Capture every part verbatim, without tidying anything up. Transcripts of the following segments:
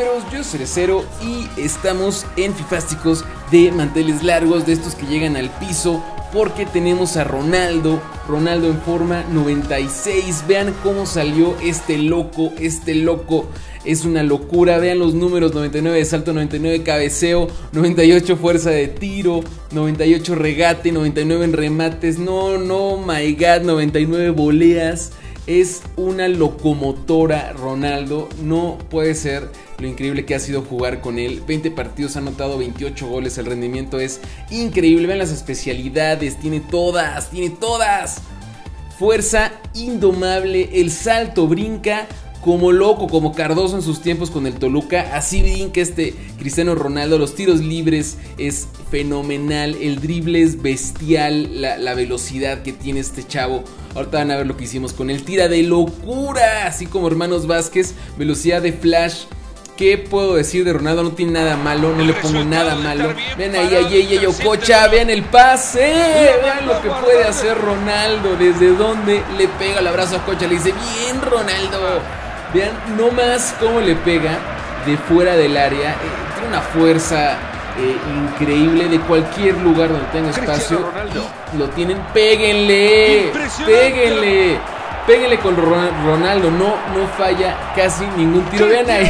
fiferos, yo soy Cerecero y estamos en Fifásticos de manteles largos, de estos que llegan al piso, porque tenemos a Ronaldo, Ronaldo en forma noventa y seis. Vean cómo salió este loco, este loco, es una locura. Vean los números: noventa y nueve de salto, noventa y nueve de cabeceo, noventa y ocho fuerza de tiro, noventa y ocho regate, noventa y nueve en remates, no, no, my god, noventa y nueve voleas. Es una locomotora Ronaldo, no puede ser lo increíble que ha sido jugar con él. veinte partidos, ha anotado veintiocho goles, el rendimiento es increíble. Vean las especialidades, tiene todas, tiene todas. Fuerza indomable, el salto, brinca como loco, como Cardoso en sus tiempos con el Toluca. Así brinca este Cristiano Ronaldo. Los tiros libres es fenomenal, el drible es bestial, la, la velocidad que tiene este chavo. Ahorita van a ver lo que hicimos con él. Tira de locura, así como Hermanos Vázquez. Velocidad de flash. ¿Qué puedo decir de Ronaldo? No tiene nada malo, no le pongo nada malo. Vean ahí a Yeye Okocha, vean el pase, vean lo que puede hacer Ronaldo. Desde donde le pega el abrazo a Okocha, le dice bien Ronaldo. Vean nomás cómo le pega de fuera del área. eh, Tiene una fuerza eh, increíble, de cualquier lugar donde tenga espacio. Y lo tienen, péguenle, péguenle. Péguenle con Ronaldo, no, no falla casi ningún tiro. Vean ahí.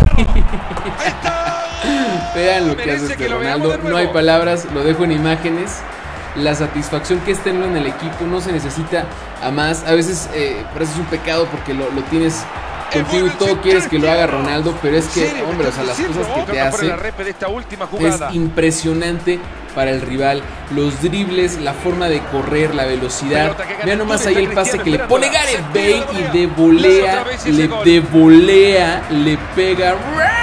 Vean lo que hace este Ronaldo. No hay palabras, lo dejo en imágenes. La satisfacción que es tenerlo en el equipo, no se necesita a más. A veces eh, parece un pecado porque lo, lo tienes contigo y todo quieres que lo haga Ronaldo, pero es que, hombre, o sea, las cosas que te hace es impresionante para el rival. Los dribles, la forma de correr, la velocidad. Vean nomás ahí el pase que le pone Gareth Bale y de volea, le de volea, le pega.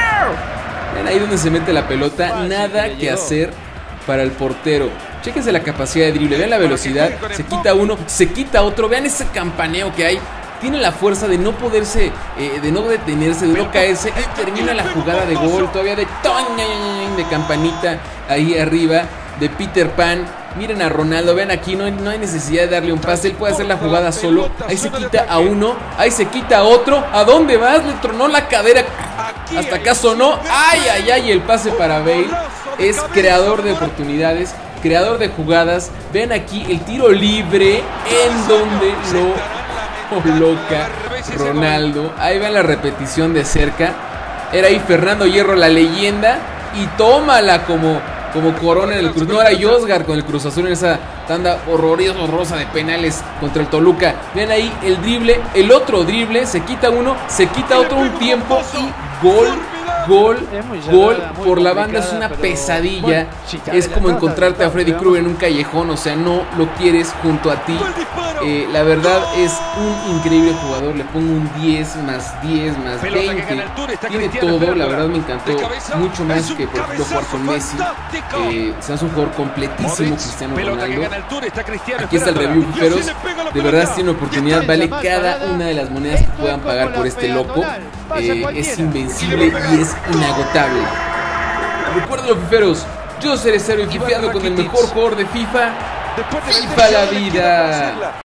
Vean ahí donde se mete la pelota, nada que hacer para el portero. Chéquense la capacidad de drible, vean la velocidad, se quita uno, se quita otro, vean ese campaneo que hay. Tiene la fuerza de no poderse, eh, de no detenerse, de no caerse. Y termina la jugada de gol, todavía de toñ, de campanita ahí arriba, de Peter Pan. Miren a Ronaldo, vean aquí, no hay, no hay necesidad de darle un pase. Él puede hacer la jugada solo. Ahí se quita a uno, ahí se quita a otro. ¿A dónde vas? Le tronó la cadera. Hasta acá sonó. Ay, ay, ay, el pase para Bale. Es creador de oportunidades, creador de jugadas. Vean aquí el tiro libre en donde lo loca Ronaldo. Ahí ven la repetición de cerca. Era ahí Fernando Hierro, la leyenda, y tómala como, como corona en el Cruz. No, era Yozgar con el Cruz Azul en esa tanda horrorosa, horrorosa de penales contra el Toluca. Ven ahí el drible, el otro drible, se quita uno, se quita otro, un tiempo y gol. Gol, gol por la banda. Es una pesadilla. Es como encontrarte a Freddy Krueger en un callejón. O sea, no lo quieres junto a ti. eh, La verdad es un increíble jugador. Le pongo un diez más diez más veinte. Tiene todo, la verdad me encantó. Mucho más que por ejemplo jugar con Messi. eh, Se hace un jugador completísimo, Cristiano Ronaldo. Aquí está el review, fiferos. De verdad, si tiene oportunidad, vale cada una de las monedas que puedan pagar por este loco. eh, Es invencible y es inagotable. Recuerden, los fiferos, yo seré Cerecero y fifeando con el mejor jugador de FIFA. FIFA la vida.